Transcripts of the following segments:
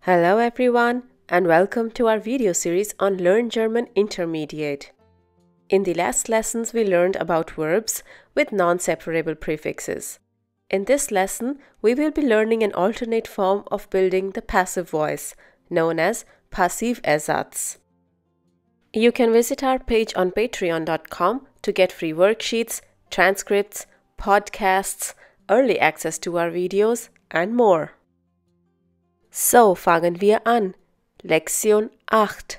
Hello everyone and welcome to our video series on Learn German Intermediate. In the last lessons we learned about verbs with non-separable prefixes. In this lesson we will be learning an alternate form of building the passive voice known as Passiversatz. You can visit our page on patreon.com to get free worksheets, transcripts, podcasts, early access to our videos and more. So fangen wir an. Lektion 8.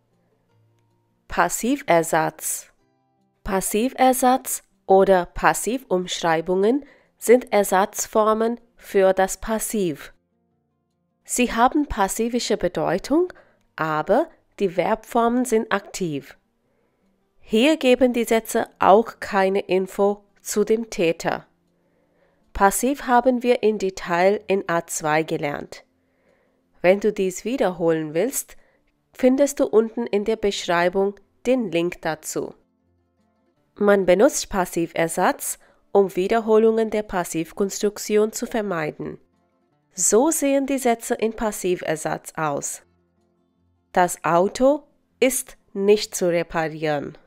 Passiversatz. Passiversatz oder Passivumschreibungen sind Ersatzformen für das Passiv. Sie haben passivische Bedeutung, aber die Verbformen sind aktiv. Hier geben die Sätze auch keine Info zu dem Täter. Passiv haben wir in Detail in A2 gelernt. Wenn du dies wiederholen willst, findest du unten in der Beschreibung den Link dazu. Man benutzt Passiversatz, um Wiederholungen der Passivkonstruktion zu vermeiden. So sehen die Sätze in Passiversatz aus. Das Auto ist nicht zu reparieren.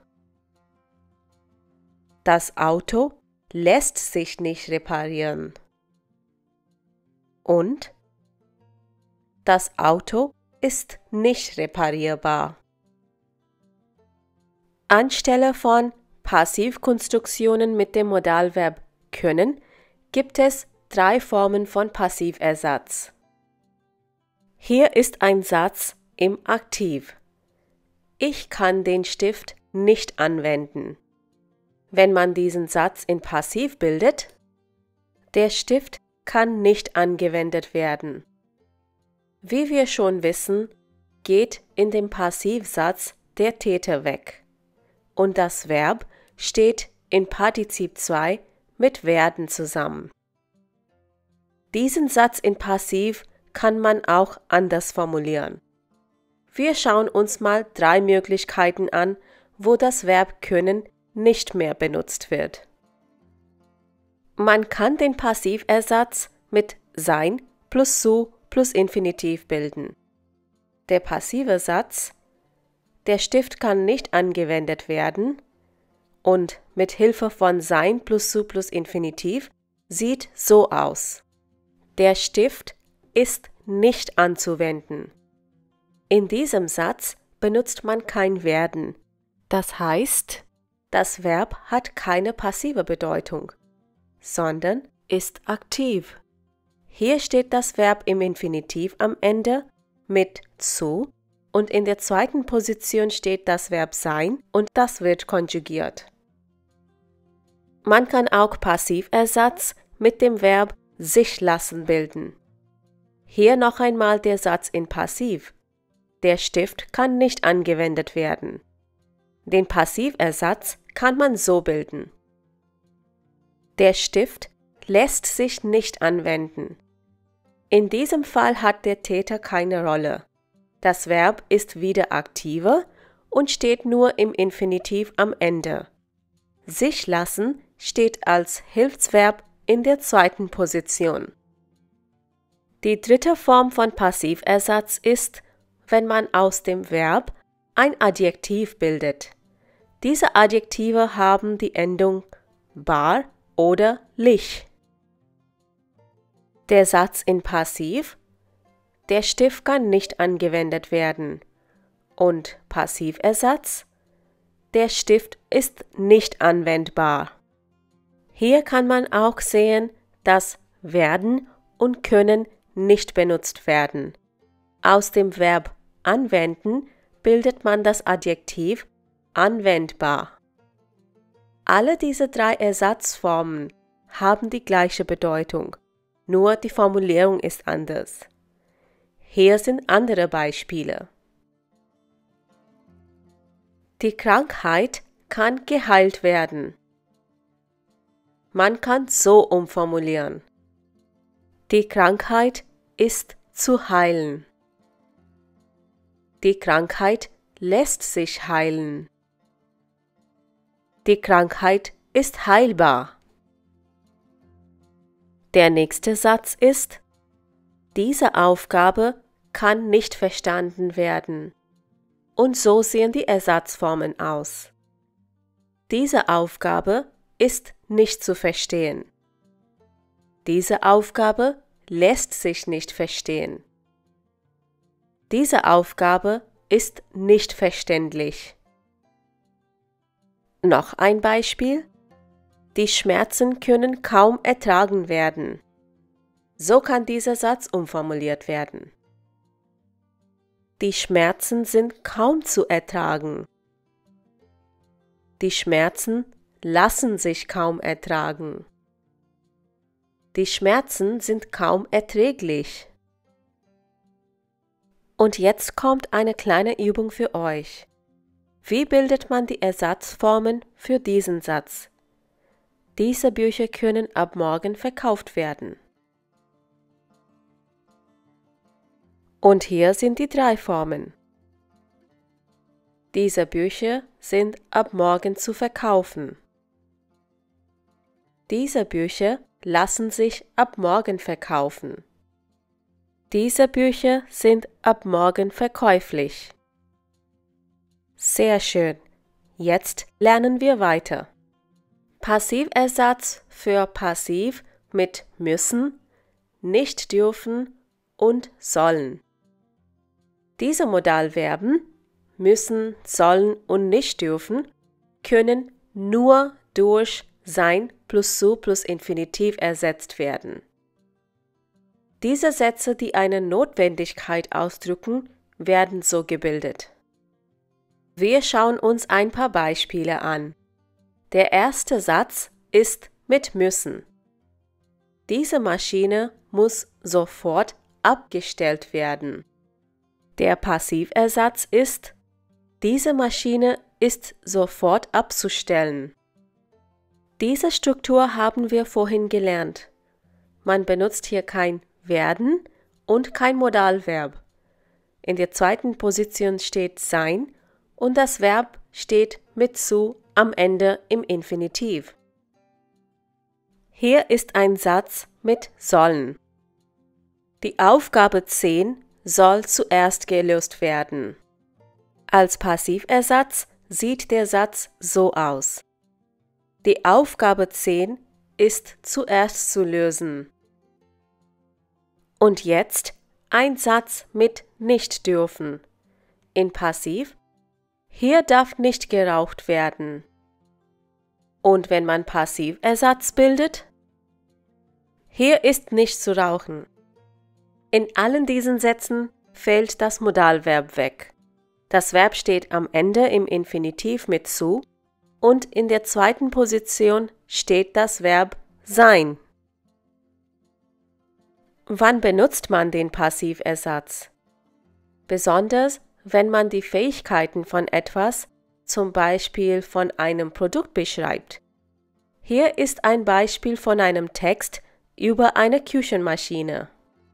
Das Auto lässt sich nicht reparieren. Und das Auto ist nicht reparierbar. Anstelle von Passivkonstruktionen mit dem Modalverb können gibt es 3 Formen von Passiversatz. Hier ist ein Satz im Aktiv. Ich kann den Stift nicht anwenden. Wenn man diesen Satz in Passiv bildet, der Stift kann nicht angewendet werden. Wie wir schon wissen, geht in dem Passivsatz der Täter weg und das Verb steht in Partizip 2 mit werden zusammen. Diesen Satz in Passiv kann man auch anders formulieren. Wir schauen uns mal 3 Möglichkeiten an, wo das Verb können nicht mehr benutzt wird. Man kann den Passiversatz mit sein plus zu plus Infinitiv bilden. Der passive Satz, der Stift kann nicht angewendet werden und mit Hilfe von sein plus zu plus Infinitiv sieht so aus. Der Stift ist nicht anzuwenden. In diesem Satz benutzt man kein werden. Das heißt, das Verb hat keine passive Bedeutung, sondern ist aktiv. Hier steht das Verb im Infinitiv am Ende mit zu und in der zweiten Position steht das Verb sein und das wird konjugiert. Man kann auch Passiversatz mit dem Verb sich lassen bilden. Hier noch einmal der Satz in Passiv. Der Stift kann nicht angewendet werden. Den Passiversatz kann man so bilden. Der Stift lässt sich nicht anwenden. In diesem Fall hat der Täter keine Rolle. Das Verb ist wieder aktiver und steht nur im Infinitiv am Ende. Sich lassen steht als Hilfsverb in der zweiten Position. Die dritte Form von Passiversatz ist, wenn man aus dem Verb ein Adjektiv bildet. Diese Adjektive haben die Endung bar oder lich. Der Satz in Passiv, der Stift kann nicht angewendet werden. Und Passiversatz, der Stift ist nicht anwendbar. Hier kann man auch sehen, dass werden und können nicht benutzt werden. Aus dem Verb anwenden bildet man das Adjektiv anwendbar. Alle diese 3 Ersatzformen haben die gleiche Bedeutung. Nur die Formulierung ist anders. Hier sind andere Beispiele. Die Krankheit kann geheilt werden. Man kann so umformulieren. Die Krankheit ist zu heilen. Die Krankheit lässt sich heilen. Die Krankheit ist heilbar. Der nächste Satz ist: Diese Aufgabe kann nicht verstanden werden. Und so sehen die Ersatzformen aus. Diese Aufgabe ist nicht zu verstehen. Diese Aufgabe lässt sich nicht verstehen. Diese Aufgabe ist nicht verständlich. Noch ein Beispiel. Die Schmerzen können kaum ertragen werden. So kann dieser Satz umformuliert werden. Die Schmerzen sind kaum zu ertragen. Die Schmerzen lassen sich kaum ertragen. Die Schmerzen sind kaum erträglich. Und jetzt kommt eine kleine Übung für euch. Wie bildet man die Ersatzformen für diesen Satz? Diese Bücher können ab morgen verkauft werden. Und hier sind die 3 Formen. Diese Bücher sind ab morgen zu verkaufen. Diese Bücher lassen sich ab morgen verkaufen. Diese Bücher sind ab morgen verkäuflich. Sehr schön. Jetzt lernen wir weiter. Passiversatz für passiv mit müssen, nicht dürfen und sollen. Diese Modalverben müssen, sollen und nicht dürfen können nur durch sein plus zu plus Infinitiv ersetzt werden. Diese Sätze, die eine Notwendigkeit ausdrücken, werden so gebildet. Wir schauen uns ein paar Beispiele an. Der erste Satz ist mit müssen. Diese Maschine muss sofort abgestellt werden. Der Passiversatz ist: Diese Maschine ist sofort abzustellen. Diese Struktur haben wir vorhin gelernt. Man benutzt hier kein werden und kein Modalverb. In der zweiten Position steht sein und das Verb steht mit zu am Ende im Infinitiv. Hier ist ein Satz mit sollen. Die Aufgabe 10 soll zuerst gelöst werden. Als Passiversatz sieht der Satz so aus. Die Aufgabe 10 ist zuerst zu lösen. Und jetzt ein Satz mit nicht dürfen. In Passiv: Hier darf nicht geraucht werden. Und wenn man Passiversatz bildet: Hier ist nicht zu rauchen. In allen diesen Sätzen fällt das Modalverb weg. Das Verb steht am Ende im Infinitiv mit zu und in der zweiten Position steht das Verb sein. Wann benutzt man den Passiversatz? Besonders, wenn man die Fähigkeiten von etwas, zum Beispiel von einem Produkt beschreibt. Hier ist ein Beispiel von einem Text über eine Küchenmaschine.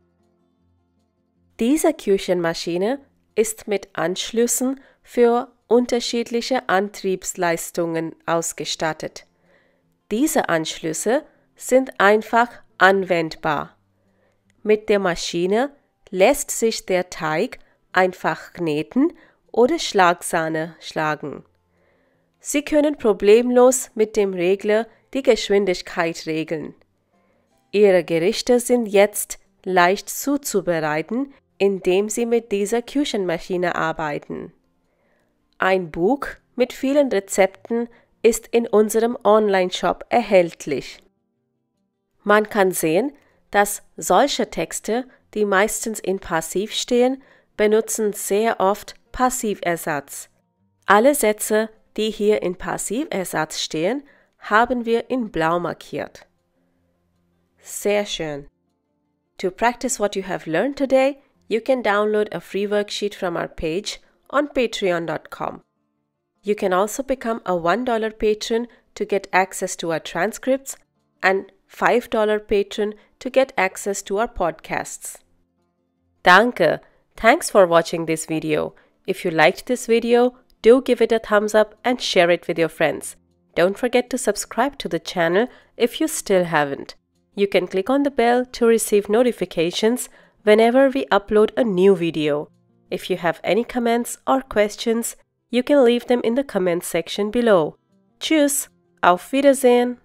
Diese Küchenmaschine ist mit Anschlüssen für unterschiedliche Antriebsleistungen ausgestattet. Diese Anschlüsse sind einfach anwendbar. Mit der Maschine lässt sich der Teig einfach kneten oder Schlagsahne schlagen. Sie können problemlos mit dem Regler die Geschwindigkeit regeln. Ihre Gerichte sind jetzt leicht zuzubereiten, indem Sie mit dieser Küchenmaschine arbeiten. Ein Buch mit vielen Rezepten ist in unserem Online-Shop erhältlich. Man kann sehen, dass solche Texte, die meistens in Passiv stehen, benutzen sehr oft Passiversatz. Alle Sätze, die hier in Passiversatz stehen, haben wir in blau markiert. Sehr schön. To practice what you have learned today, you can download a free worksheet from our page on patreon.com. You can also become a $1 patron to get access to our transcripts and $5 patron to get access to our podcasts. Danke! Thanks for watching this video. If you liked this video, do give it a thumbs up and share it with your friends. Don't forget to subscribe to the channel if you still haven't. You can click on the bell to receive notifications whenever we upload a new video. If you have any comments or questions, you can leave them in the comment section below. Tschüss, auf Wiedersehen!